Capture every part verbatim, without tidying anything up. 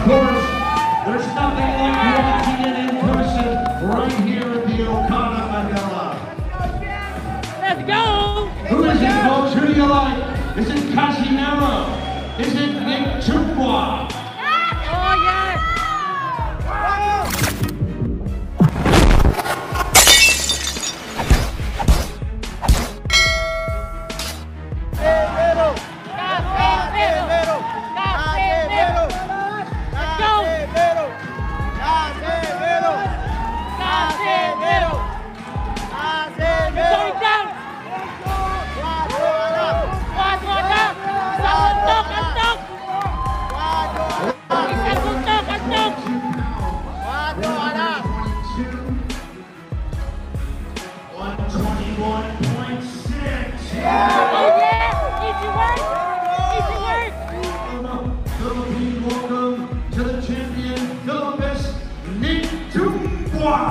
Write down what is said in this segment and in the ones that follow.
course, there's nothing like watching it in person right here at the Okada Manila. Let's go! Who is it, folks? Who do you like? Is it Casimero? Is it Nghitumbwa? Oh, yes! Casimero! Casimero! Casimero! Casimero! Casimero! Casimero! Casimero! Going down! Quadro na! Isang suntok! Antok! Isang suntok! Antok! one twenty-one point six. Oh, yes! Easy work! Easy work! Philippine, welcome to the champion, Philippines, Nghitumbwa!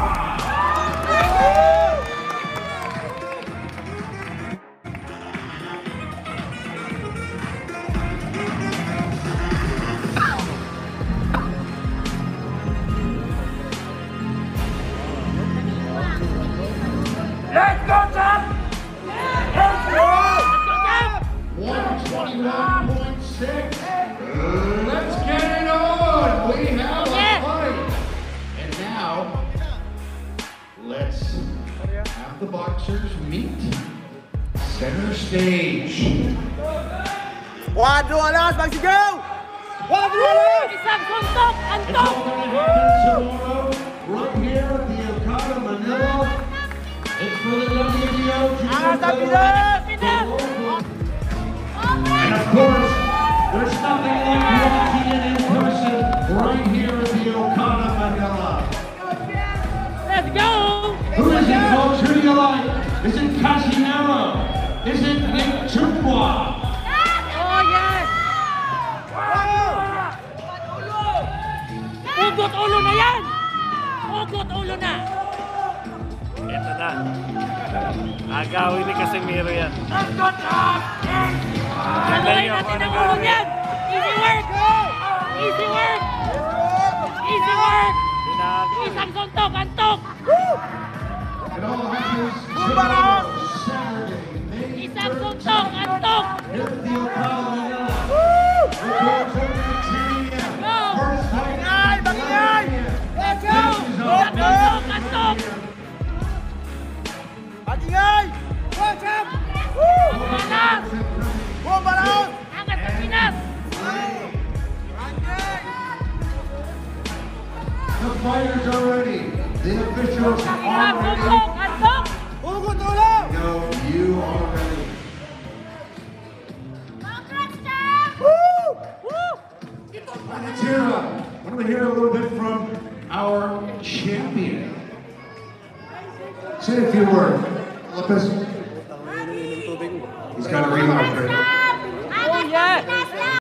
Let's go, Tom! Let's go! one twenty-one point six. Let's get it on. We have a Yeah. fight. And now, let's have the boxers meet. Center stage. Quadro alas, magsigaw! Quadro alas! Isang suntok! It's Antok! all going to happen tomorrow, right here at the Okada Manila. It's for the W B O Junior Sabi Featherweight. na! And of course, there's nothing like watching it in person right here at the Okada Manila. Let's go! Who is it, folks? Who do you like? Is it Casimero? Is it Nghitumbwa? Oh, yes! Ugot ulo na yan! Ugot ulo na! Ito na. Agawin ni Casimero yan. Alayin natin ang ulo niyan! Easy work! Easy work! Easy work! Isang suntok! Antok! It all happens tomorrow, Saturday, May Isang suntok! Antok! here at the Okada Manila. The doors open at ten A M Go! First fight Bagay! Bagay! Let's go! Isang suntok! Antok! Patingay! Welcome! Bomba na! Bomba na! Angas ng Pinas! The fighters are ready. The officials Isang are ready. suntok! Antok! Ugot ulo! No, you are ready. Let's hear, uh, why don't we hear a little bit from our champion? Say a few words. Lopez. He's got a rematch right